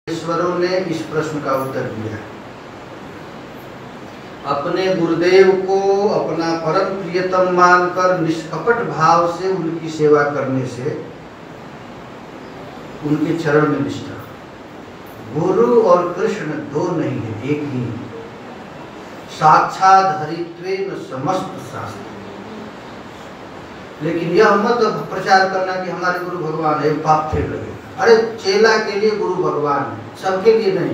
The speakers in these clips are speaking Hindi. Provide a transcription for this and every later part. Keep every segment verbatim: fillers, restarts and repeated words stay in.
ईश्वरों ने इस प्रश्न का उत्तर दिया। अपने गुरुदेव को अपना परम प्रियतम मानकर निष्कपट भाव से उनकी सेवा करने से उनके चरण में निष्ठा। गुरु और कृष्ण दो नहीं है, एक ही है। साक्षात हरित्वेन समस्त शास्त्र। लेकिन यह मत प्रचार करना कि हमारे गुरु भगवान है, पाप फेर लगे। अरे चेला के लिए गुरु भगवान है, सबके लिए नहीं।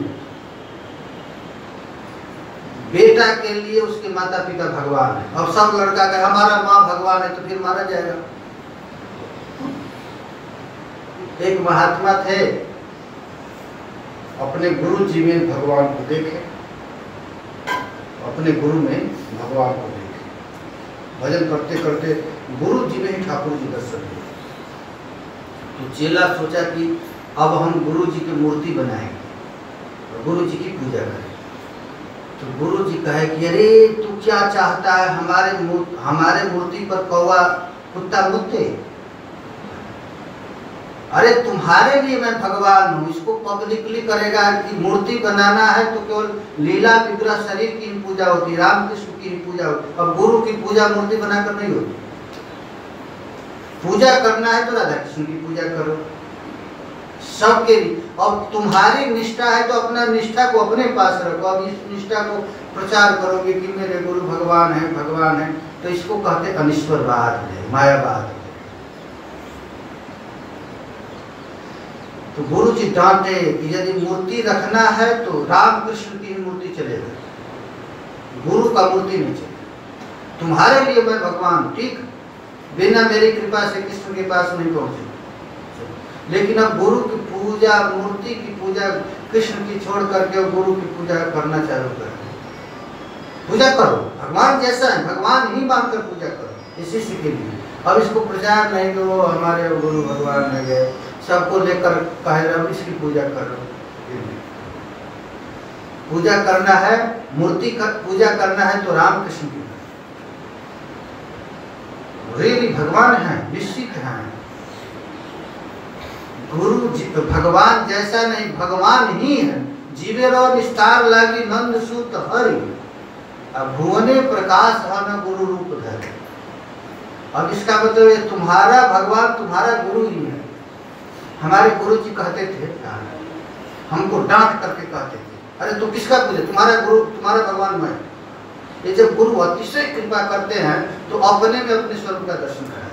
बेटा के लिए उसके माता पिता भगवान है। और सब लड़का का हमारा माँ भगवान है तो फिर मारा जाएगा। एक महात्मा थे, अपने गुरु जी में भगवान को देखे, अपने गुरु में भगवान को देखे। भजन करते करते गुरु जी में ही ठाकुर जी दर्शन दिए। तो चेला सोचा कि अब हम गुरु जी की मूर्ति बनाएंगे, तो गुरु जी की पूजा करें। तो गुरु जी कहे कि अरे तू क्या चाहता है, हमारे हमारे मूर्ति पर कौवा कुत्ता मुद्दे। अरे तुम्हारे लिए मैं भगवान हूँ, इसको पब्लिकली करेगा कि मूर्ति बनाना है तो केवल लीला विग्रह शरीर की ही पूजा होती, रामकृष्ण की ही पूजा होती। अब गुरु की पूजा मूर्ति बनाकर नहीं होती। पूजा करना है तो राधा कृष्ण की पूजा करो, सबके लिए। अब तुम्हारी निष्ठा है तो अपना निष्ठा को अपने पास रखो। अब इस निष्ठा को प्रचार करोगे कि मेरे गुरु भगवान है भगवान है, तो इसको कहते अनिश्वरवाद है, मायावाद है। तो गुरु जी डांटे कि यदि मूर्ति रखना है तो रामकृष्ण की ही मूर्ति चलेगा, गुरु का मूर्ति नहीं चलेगा। तुम्हारे लिए मैं भगवान, ठीक, बिना मेरी कृपा से कृष्ण के पास नहीं पहुंचे। लेकिन अब गुरु की पूजा, मूर्ति की पूजा कृष्ण की छोड़ करके गुरु की पूजा करना चालू कर। पूजा करो, भगवान जैसा है भगवान ही मानकर पूजा करो, इसी से के लिए। अब इसको प्रचार नहीं कि वो हमारे गुरु भगवान है गए, सबको लेकर कह रहे इसकी पूजा करो। पूजा करना है, मूर्ति का पूजा करना है तो रामकृष्ण की, रियली भगवान है, निश्चित है। गुरु जी भगवान जैसा नहीं, भगवान ही है। जीवेरो निस्तार लागी नंद सूत हरि, अब भुवने प्रकाश हन गुरु रूप धरे। अब इसका मतलब ये तुम्हारा भगवान तुम्हारा गुरु ही है। हमारे गुरु जी कहते थे, हमको डांट करके कहते थे, अरे तू किसका पूजे, तुम्हारा गुरु तुम्हारा भगवान मैं। ये जब गुरु अतिशय कृपा करते हैं तो अपने में अपने स्वरूप का दर्शन कराते।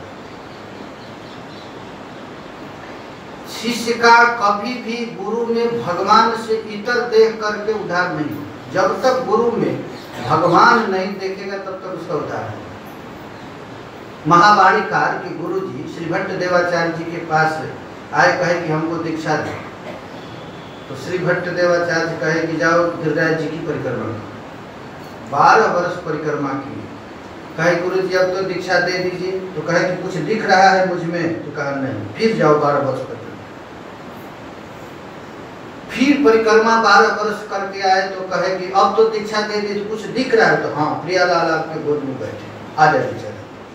शिष्य का कभी भी गुरु में भगवान से इतर देख करके उद्धार नहीं हो। जब तक गुरु में भगवान नहीं देखेगा तब तक उसका उद्धार नहीं। महावाणीकार के गुरु जी श्री भट्ट देवाचार्य जी के पास आए, कहे कि हमको दीक्षा दे। तो श्री भट्ट देवाचार्य कहे कि जाओ गिरिराज जी की परिक्रमा करो। बारह वर्ष परिक्रमा की। कहे गुरु जी अब तो दीक्षा दे दीजिए। तो कहे कि कुछ दिख रहा है मुझ में। तो कहा नहीं, फिर जाओ बारह वर्ष परिक्रमा। फिर परिक्रमा बारह वर्ष करके आए तो कहे कि अब तो दीक्षा दे दी, कुछ दिख रहा है। तो हाँ, प्रियालाल आपके गोद में बैठे, आ जाए दीक्षा।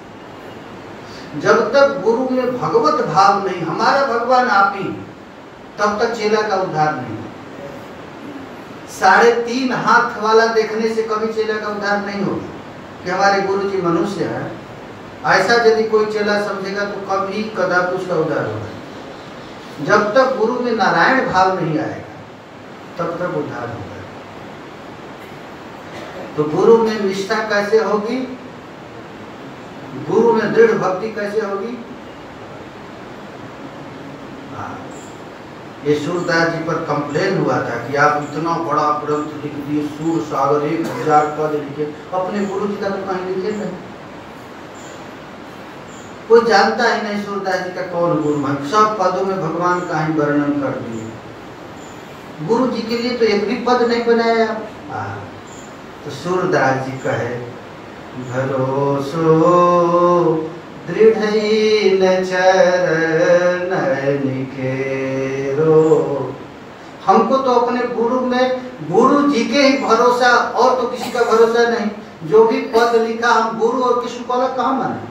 जब तक गुरु में भगवत भाव नहीं, हमारा भगवान आप ही, तब तक चेला का उद्धार नहीं। साढ़े तीन हाथ वाला देखने से कभी चेला का उद्धार नहीं होगा कि हमारे गुरु जी मनुष्य हैं। ऐसा यदि कोई चेला समझेगा तो कभी कदापि उसका उद्धार होगा। जब तक गुरु में नारायण भाव नहीं आएगा तब तक उद्धार होगा। तो गुरु में निष्ठा कैसे होगी, गुरु में दृढ़ भक्ति कैसे होगी। ये सूरदास जी पर कंप्लेन हुआ था कि आप इतना बड़ा ग्रंथ लिख दिए, सूर सागर एक हजार पद लिखे, अपने गुरु जी का तो कहीं लिखे नहीं। कोई जानता ही नहीं सूरदास जी का कौन गुरु है। सब पदों में भगवान का ही वर्णन कर दिए। गुरु जी के लिए तो एक भी पद नहीं बनाया। तो सूरदास जी कहे भरोसो दृढ़ चरण निखेरो। हमको तो अपने गुरु में, गुरु जी के ही भरोसा, और तो किसी का भरोसा नहीं। जो भी पद लिखा हम गुरु और कृष्ण को अलग कहाँ माने।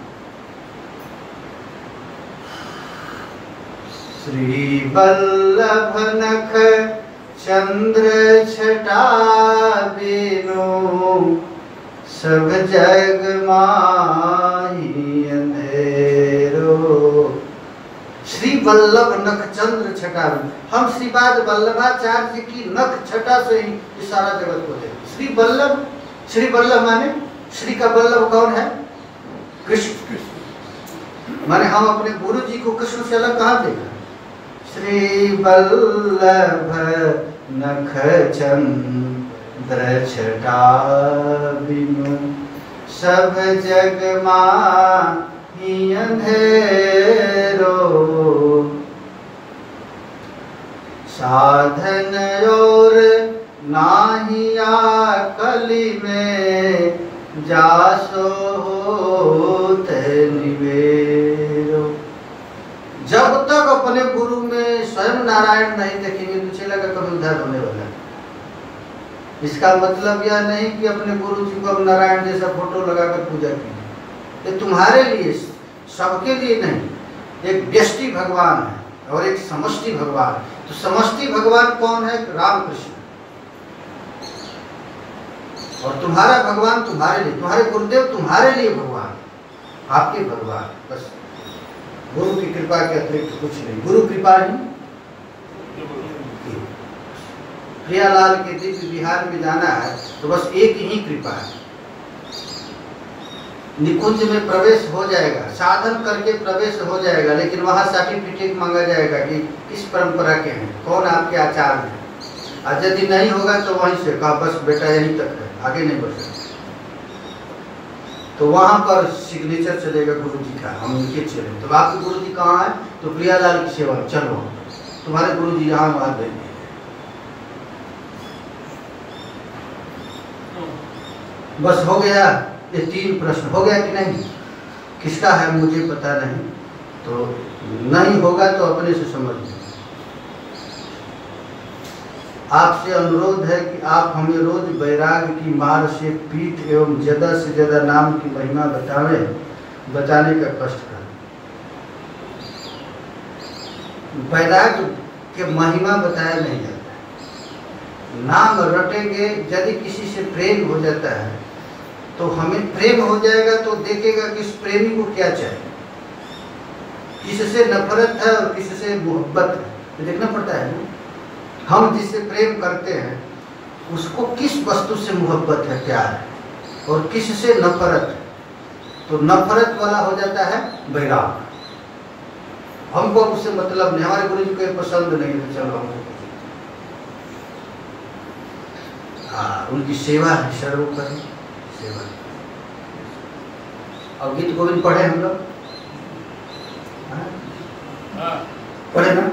श्री वल्लभ नख चंद्र छटा बिनु सब जग माही अंधेरो। श्री वल्लभ नख चंद्र छटा, हम श्रीपाद वल्लभाचार्य की नख छटा से ही इस सारा जगत को देखते। श्री वल्लभ, श्री वल्लभ माने श्री का वल्लभ कौन है? कृष्ण। माने हम अपने गुरु जी को कृष्ण से अलग कहाँ देखा? श्री वल्लभ नख चंद्र छटा बिनु सब जग माही अंधेरो। साधन और नाहिया कली में जासो होते निवेरो। जब तक अपने गुरु में स्वयं नारायण नहीं देखेंगे तो चलेगा कभी उद्धार होने वाला है। इसका मतलब यह नहीं कि अपने गुरु जी को अब नारायण जैसा फोटो लगाकर पूजा कीजिए। ये तुम्हारे लिए, सबके लिए नहीं। एक व्यष्टि भगवान है और एक समष्टि भगवान। तो समष्टि भगवान कौन है? रामकृष्ण। और तुम्हारा भगवान तुम्हारे लिए, तुम्हारे गुरुदेव तुम्हारे लिए भगवान, आपके भगवान। बस गुरु की कृपा के अतिरिक्त कुछ नहीं। गुरु कृपा ही। प्रियालाल के दिव्य विहार में जाना है तो बस एक ही कृपा है। निकुंज में प्रवेश हो जाएगा, साधन करके प्रवेश हो जाएगा, लेकिन वहाँ सर्टिफिकेट मांगा जाएगा कि किस परंपरा के हैं, कौन आपके आचार्य हैं। और यदि नहीं होगा तो वहीं से कहा बस बेटा यहीं तक है, आगे नहीं बढ़ सकते। तो वहाँ पर सिग्नेचर चलेगा गुरु जी का, हम उनके चले। तो आपके गुरु जी कहाँ है? तो प्रियालाल की सेवा, चलो तुम्हारे गुरु जी यहाँ वहाँ देंगे। बस हो गया। ये तीन प्रश्न हो गया कि नहीं? किसका है मुझे पता नहीं, तो नहीं होगा तो अपने से समझ लीजिए। आपसे अनुरोध है कि आप हमें रोज वैराग की मार से पीठ एवं ज्यादा से ज्यादा नाम की महिमा बतावें, बताने का कष्ट करें। वैराग के महिमा बताया नहीं जाता। नाम रटेंगे, यदि किसी से प्रेम हो जाता है तो हमें प्रेम हो जाएगा तो देखेगा कि उस प्रेमी को क्या चाहिए, किससे नफरत है और किससे मोहब्बत है, तो देखना पड़ता है ना। हम जिससे प्रेम करते हैं उसको किस वस्तु से मोहब्बत है, प्यार है, और किससे नफरत है। तो नफरत वाला हो जाता है वैराग। हमको उससे मतलब नहीं, हमारे गुरु जी को पसंद नहीं है, चलो हमको हाँ उनकी सेवा है, सर्वोपरि सेवा। और गीत गोविंद पढ़े हम लोग, पढ़े ना?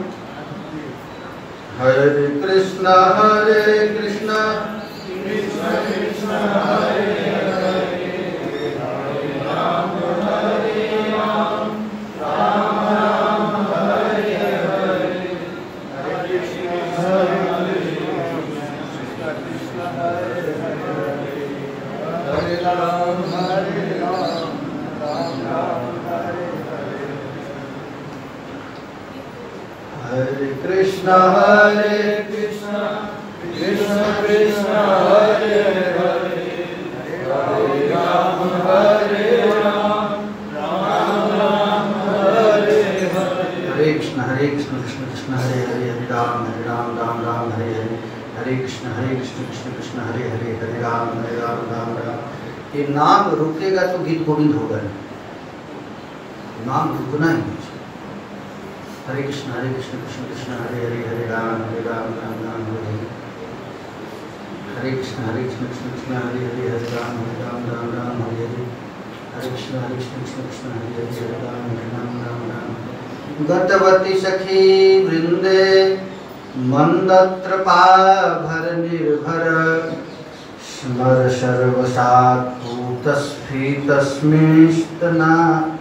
हरे कृष्णा हरे कृष्णा कृष्णा कृष्णा हरे हरे, हरे राम हरे राम राम राम हरे हरे, हरे कृष्णा हरे कृष्णा कृष्णा हरे हरे, हरे राम हरे राम राम राम हरे हरे, हरे कृष्णा हरे कृष्णा कृष्णा कृष्णा हरे हरे, हरे राम हरे राम राम राम हरे हरे, हरे कृष्णा हरे कृष्णा कृष्ण कृष्ण हरे हरे, हरे राम हरे राम राम राम हरे हरे, हरे कृष्ण हरे कृष्ण कृष्ण कृष्ण हरे हरे, हरे राम हरे राम राम राम। ये नाम रुकेगा तो गीत गोविंद होगा नहीं, नाम रुकना ही नहीं। हरे कृष्ण हरे कृष्ण कृष्ण कृष्ण हरे हरे, हरे राम हरे राम राम राम हरे हरे, हरे कृष्ण हरे कृष्ण कृष्ण कृष्ण हरे हरे, हरे राम हरे राम राम राम हरे हरे, हरे कृष्ण हरे कृष्ण कृष्ण कृष्ण हरे हरे, हरे राम हरे राम राम राम। गतवती सखी वृंदे मंदत्रपाभर निर्भर, स्मर सर्वसात् तस्फीतस्मिंस्तना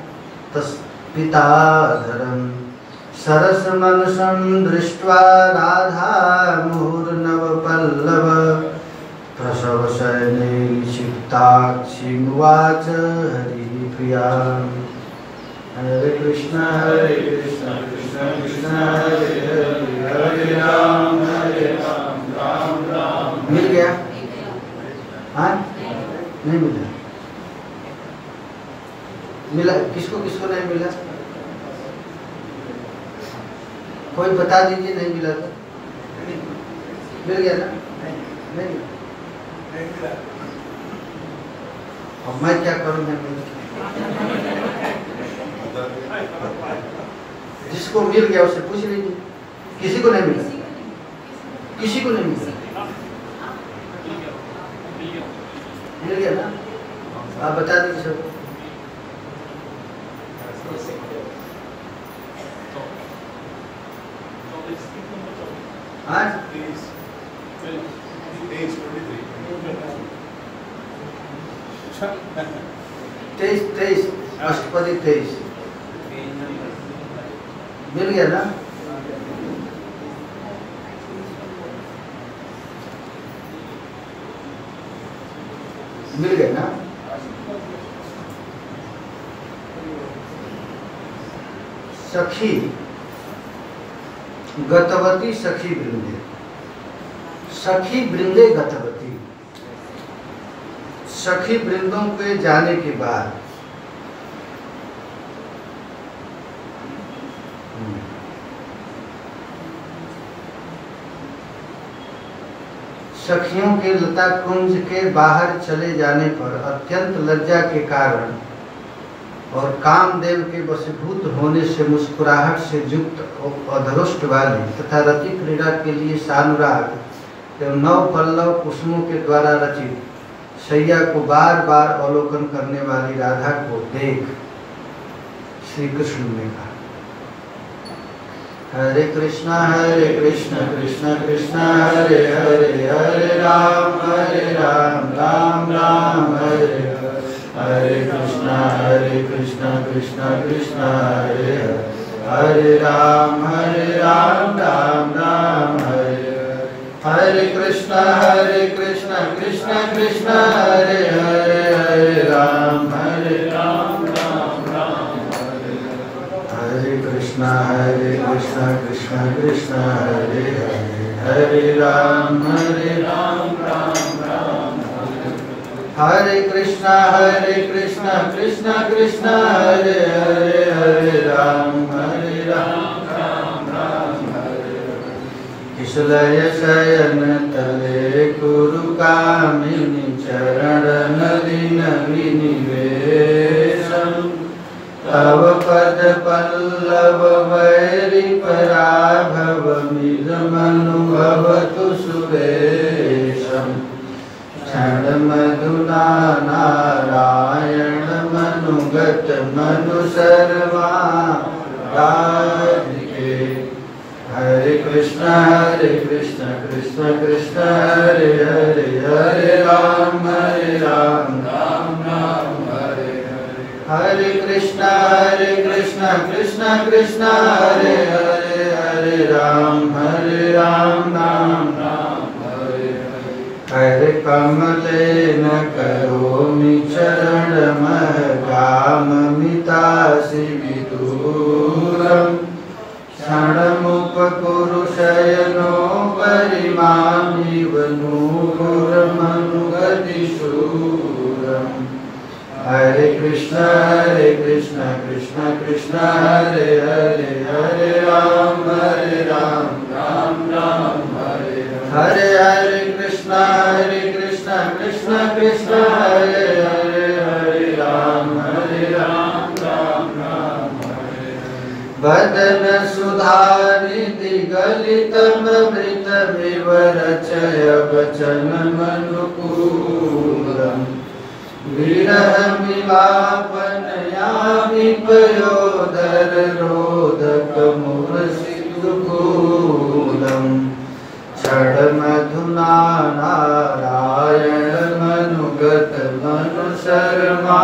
तस्पिताधरम्, सरस मनसं दृष्ट्वा राधा मुहुर्नवपल्लव, प्रसव शयने निक्षिप्ताक्षिमुवाच हरिप्रिया। हरे कृष्ण हरे कृष्ण कृष्ण कृष्ण हरे हरे, हरे राम हरे राम नहीं मिला। मिला किसको किसको नहीं मिला? कोई बता दीजिए नहीं मिला तो। मिल गया ना? नहीं मिला। अब मैं क्या करूँ? नहीं मिला। जिसको मिल गया उससे पूछ लीजिए। किसी को नहीं मिला, किसी को नहीं मिला। मिल गया ना? आप बता दीजिए सबको। आज तेईस तेईस अष्टपदी तेईस मिल गया ना? मिल गया ना? सखी गतवती सखी वृंदे, सखी वृंदे गतवती। सखी वृंदों के जाने के बाद सखियों के लता कुंज के बाहर चले जाने पर अत्यंत लज्जा के कारण और कामदेव के वशीभूत होने से मुस्कुराहट से युक्त अधरोष्ट वाली तथा रति क्रीड़ा के लिए सानुराग एवं नव पल्लव कुसुमों के द्वारा रचित शैया को बार बार अवलोकन करने वाली राधा को देख श्री कृष्ण ने कहा, हरे कृष्णा हरे कृष्णा कृष्णा कृष्णा हरे हरे, हरे राम हरे राम राम राम हरे हरे, हरे कृष्णा हरे कृष्णा कृष्णा कृष्णा हरे हरे, हरे राम हरे राम राम राम हरे हरे, हरे कृष्णा हरे कृष्णा कृष्णा कृष्णा हरे हरे, हरे राम हरे राम राम राम हरे हरे, हरे कृष्णा हरे कृष्णा कृष्णा कृष्णा हरे हरे, हरे राम हरे राम राम राम हरे, हरे कृष्णा हरे कृष्णा कृष्णा कृष्णा हरे हरे, हरे राम हरे राम राम राम हरे, किशलय शयन तले कुरु कामिनी चरण नलिन विनिवेशम, तव पद पल्लव वैरि पराभव मिलमनुभवतु सुरेशम, क्षण मधुना नारायण मनुगत मनु सर्वा राधिके, हरे कृष्णा हरे कृष्णा कृष्णा कृष्णा हरे हरे, हरे राम हरे राम राम राम हरे हरे, हरे कृष्णा हरे कृष्णा कृष्णा कृष्णा हरे हरे, हरे राम हरे राम राम राम हरे हरे, हरे कमलेन करोमि चरणमः काममितासि विदूरम्, क्षणमुपकुरु शयनोपरि मामिव नूपुरमनुगतिशूरम्, हरे कृष्णा हरे कृष्णा कृष्णा कृष्णा हरे हरे, हरे राम हरे राम राम राम हरे हरे, हरे कृष्णा हरे कृष्णा कृष्णा कृष्णा हरे हरे, हरे राम हरे राम राम राम हरे हरे, बदन सुधारिति गलितमृत विवरचय वचन मनुकूलम्, विरह विलापनयामि पयोदर रोदक मुरसिद्धकूलम्, क्षण मधुना नारायण मनुगत मनु शर्मा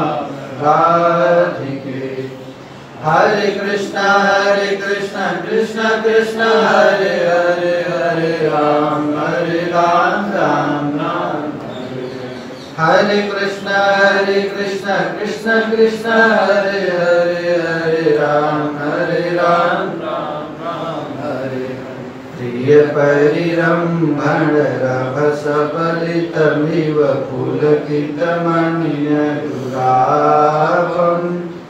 राधिके, हरे कृष्णा हरे कृष्णा कृष्णा कृष्णा हरे हरे, हरे राम हरे राम राम राम हरे, हरे कृष्णा हरे कृष्णा कृष्णा कृष्णा हरे हरे, हरे राम हरे राम राम राम हरे हरे, प्रिय परिरंभण रभसफलितमिव पुलकितमणियदुराभं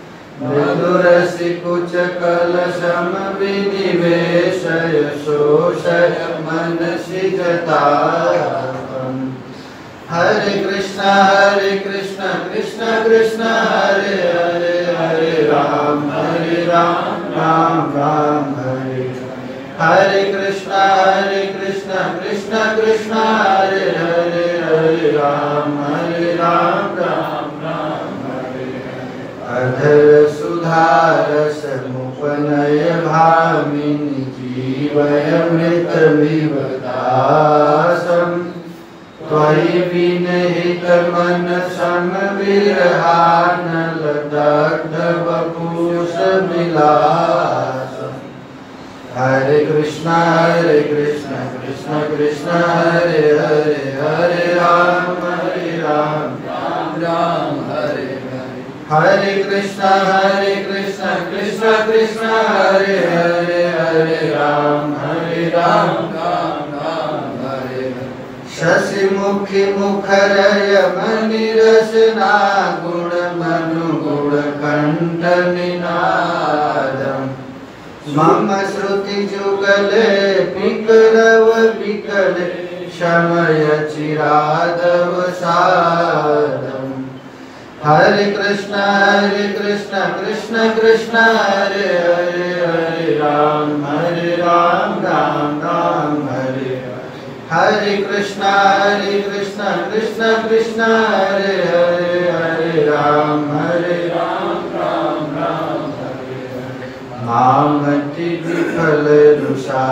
मृदुरसिकुचकलशमविनिवेशय शोषय मनसि जतापम्। हरे कृष्ण हरे कृष्ण कृष्ण कृष्ण हरे हरे हरे राम हरे राम राम राम हरे हरे कृष्ण हरे कृष्ण कृष्ण कृष्ण हरे हरे हरे राम हरे राम राम राम हरे अधर सुधारस मुपनय भामिनी जीवय मृतमिव दासम् त्वयि विनिहित मन समविरहानल दग्ध वपुष विलासम्। हरे कृष्ण हरे कृष्ण कृष्ण कृष्ण हरे हरे हरे राम हरे राम राम राम हरे हरे हरे कृष्ण हरे कृष्ण कृष्ण कृष्ण हरे हरे हरे राम हरे राम राम राम हरे हरे। शशि मुखी मुखरय मणिरसना गुण मनु गुण कंठ निनादम् मम श्रुति जुगले पिकरव विकले शमय चिरादव सादम्। हरे कृष्ण हरे कृष्ण कृष्ण कृष्ण हरे हरे हरे राम हरे राम राम राम हरे हरे कृष्ण हरे कृष्ण कृष्ण कृष्ण हरे हरे हरे राम हरे राम राम राम हरे हरे। मामति विफल रुषा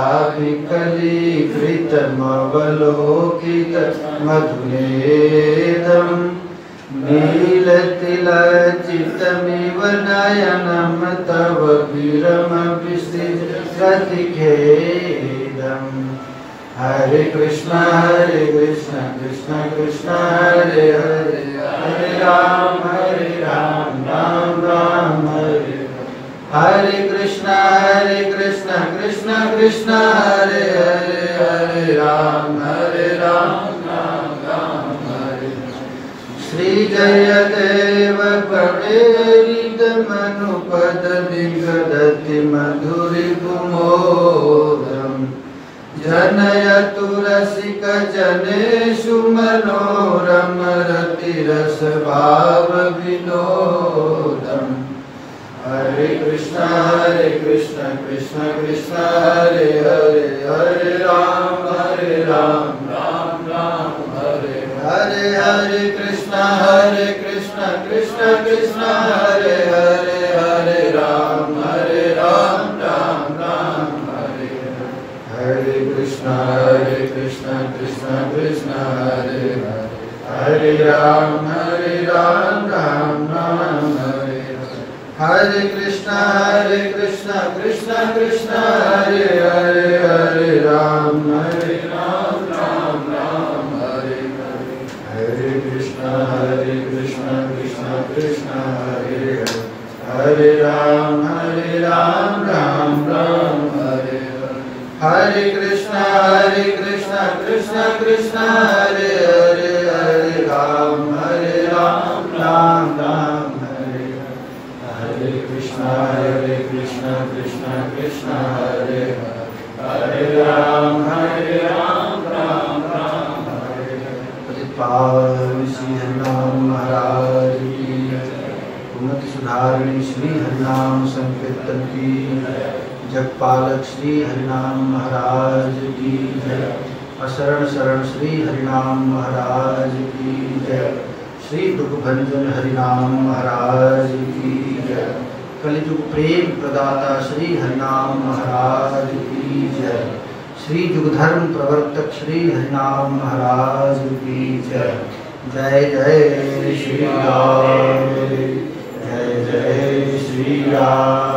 विकलीकृतमवलोकित मधुनेदम् नीलतिलचितमिव नयनं तव विरम विसृजतिखेदम्। हरे कृष्ण हरे कृष्ण कृष्ण कृष्ण हरे हरे हरे राम हरे राम राम राम हरे हरे कृष्ण हरे कृष्ण कृष्ण कृष्ण हरे हरे हरे राम हरे राम राम राम हरे। श्री जयदेव प्रणेरित मनुपद विगदति मधुरि कुमोदम् जनयतु रसिक जनेषु मनोरम रतिरस भाव विनोदम्। हरे कृष्ण हरे कृष्ण कृष्ण कृष्ण हरे हरे हरे राम हरे राम राम राम हरे हरे हरे कृष्ण हरे कृष्ण कृष्ण कृष्ण हरे हरे हरे राम हरे राम राम राम हरे हरे कृष्ण हरे कृष्ण कृष्ण कृष्ण हरे हरे हरे राम हरे राम राम राम हरे हरे कृष्ण हरे कृष्ण कृष्ण कृष्ण हरे हरे हरे राम हरे राम राम राम हरे हरे हरे कृष्ण हरे कृष्ण कृष्ण कृष्ण हरे हरे हरे राम हरे राम राम राम हरे हरे कृष्ण हरे कृष्ण कृष्ण कृष्ण हरे हरे हरे राम हरे राम राम राम हरे हरे कृष्ण हरे कृष्ण कृष्ण कृष्ण हरे हरे राम हरे राम राम राम हरे हरे। पावन श्री हरिनाम महाराज की उन्नति सुधारणी श्री हरिनाम संकीर्तन की जगपालक श्री हरिनाम महाराज की जय। अशरण शरण श्री हरिनाम महाराज की जय। श्री दुखभंजन हरिनाम महाराज की जय। कलिजुग प्रेम प्रदाता श्री हरिनाम महाराज की जय। श्री जुगधर्म प्रवर्तक श्री हरिनाम महाराज की जय। जय जय श्री राम जय जय श्री राम।